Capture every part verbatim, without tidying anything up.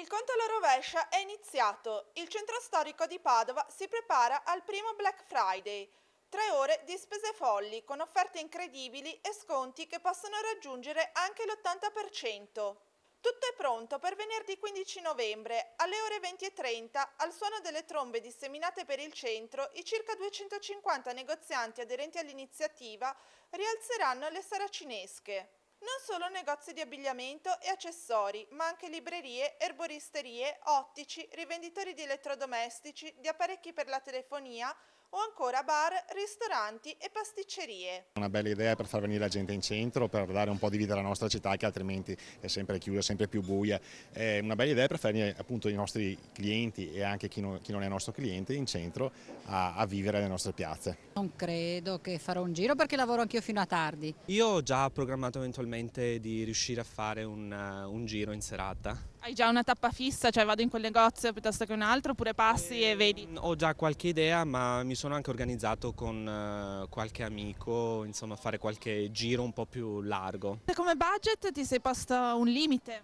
Il conto alla rovescia è iniziato. Il centro storico di Padova si prepara al primo Black Friday. Tre ore di spese folli con offerte incredibili e sconti che possono raggiungere anche l'ottanta per cento. Tutto è pronto per venerdì quindici novembre alle ore venti e trenta. Al suono delle trombe disseminate per il centro, i circa duecentocinquanta negozianti aderenti all'iniziativa rialzeranno le saracinesche. Non solo negozi di abbigliamento e accessori, ma anche librerie, erboristerie, ottici, rivenditori di elettrodomestici, di apparecchi per la telefonia o ancora bar, ristoranti e pasticcerie. Una bella idea per far venire la gente in centro, per dare un po' di vita alla nostra città che altrimenti è sempre chiusa, sempre più buia. È una bella idea per far venire appunto i nostri clienti e anche chi non, chi non è nostro cliente in centro a, a vivere le nostre piazze. Non credo che farò un giro perché lavoro anch'io fino a tardi. Io ho già programmato eventualmente di riuscire a fare un, un giro in serata. Hai già una tappa fissa, cioè vado in quel negozio piuttosto che un altro, oppure passi e vedi? Ho già qualche idea, ma mi sono anche organizzato con uh, qualche amico, insomma, a fare qualche giro un po' più largo. Come budget ti sei posto un limite?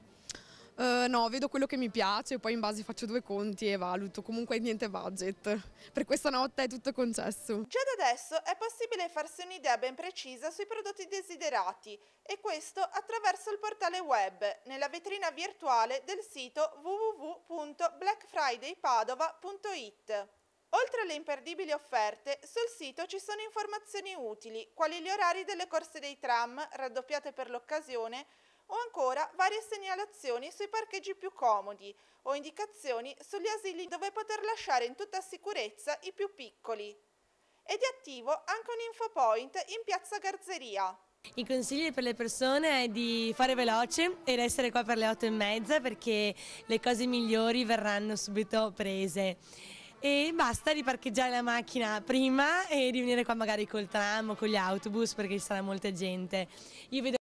Uh, no, vedo quello che mi piace e poi in base faccio due conti e valuto, comunque niente budget. Per questa notte è tutto concesso. Già da adesso è possibile farsi un'idea ben precisa sui prodotti desiderati e questo attraverso il portale web, nella vetrina virtuale del sito w w w punto black friday padova punto i t. Oltre alle imperdibili offerte, sul sito ci sono informazioni utili, quali gli orari delle corse dei tram, raddoppiate per l'occasione, o ancora varie segnalazioni sui parcheggi più comodi o indicazioni sugli asili dove poter lasciare in tutta sicurezza i più piccoli. Ed è attivo anche un infopoint in piazza Garzeria. I consigli per le persone è di fare veloce ed essere qua per le otto e mezza perché le cose migliori verranno subito prese. E basta di parcheggiare la macchina prima e di venire qua magari col tram o con gli autobus perché ci sarà molta gente. Io vedo